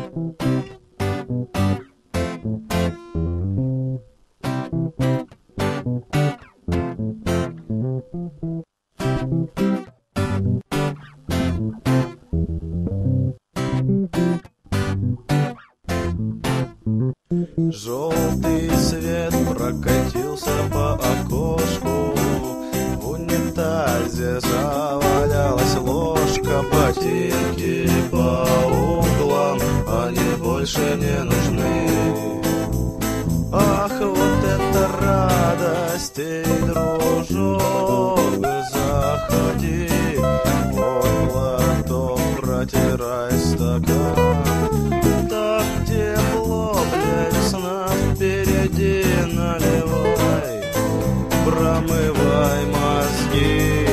Желтый свет прокатился по окошку, в унитазе завалялась ложка, ботинки по углам, они больше не нужны. Ах, вот это радость, эй, дружок, заходи, вот платок, протирай стакан. Так тепло, весна впереди, наливай, промывай мозги.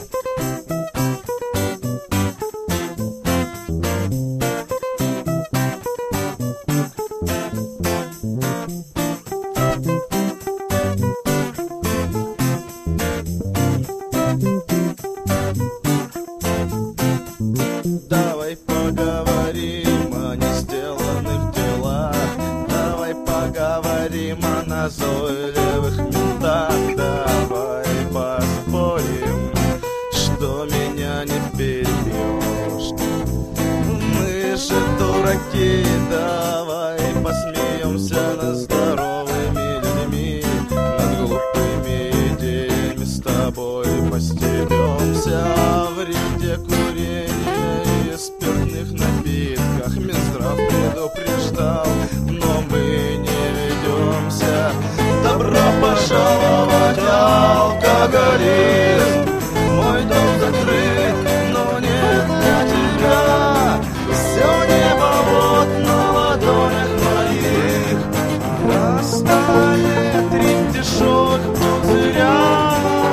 Давай поговорим о несделанных делах, давай поговорим о назойливых ментах, давай поспорим, что меня не перебьешь. Мы же дураки, давай посмеемся над здоровыми людьми, над глупыми идеями с тобой постебемся в вреде курения и спиртных напитках. Минздрав предупреждал, но мы не ведемся. Добро пожаловать в алкоголизм. Мой дом закрыт, но не для тебя. Все небо вот на ладонях моих, на столе 3 дешевых пузыря.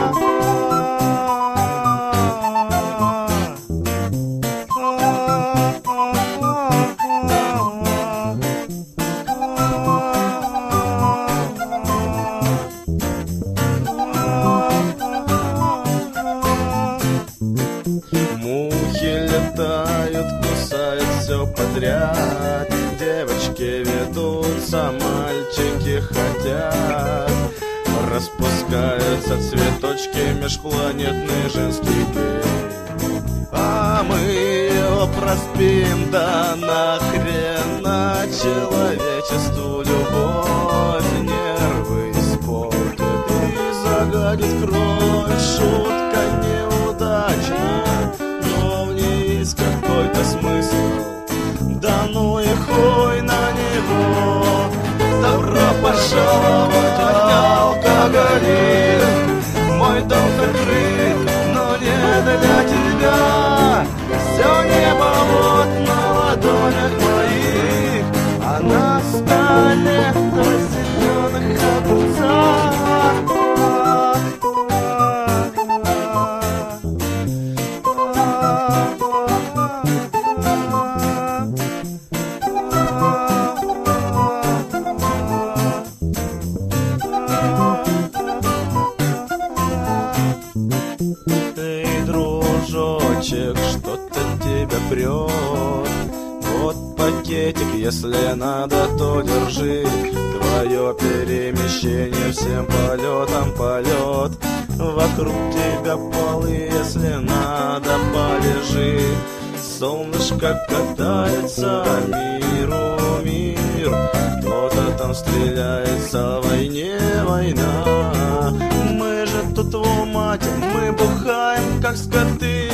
Мухи летают, кусают все подряд, девочки ведутся, мальчики хотят. Распускаются цветочки, межпланетный женский гей. А мы его проспим, да нахрена человечеству любовь нервы испортит и загадит кровь. Шутка неудачная, но в ней есть какой-то смысл. Да ну и хуй на него. Добро пожаловать в алкоголизм. Мой дом закрыт, но не для тебя. Все небо вот на ладонях моих, а на столе 2 зеленых огурца. Эй, дружочек, что-то тебя прет. Вот пакетик, если надо, то держи. Твое перемещение всем полетом полет. Вокруг тебя полы, если надо, полежи. Солнышко катается, миру мир. Кто-то там стреляется, о войне война. Мы же тут в умате, мы бухаем, как скоты.